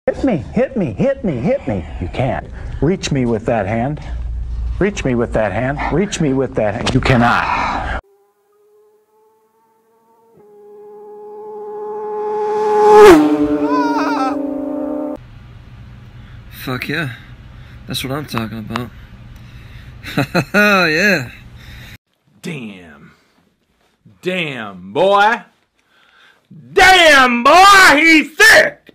Hit me, hit me, hit me, hit me. You can't. Reach me with that hand. Reach me with that hand. Reach me with that hand. You cannot. Fuck yeah. That's what I'm talking about. Yeah. Damn. Damn, boy. Damn, boy, he's sick!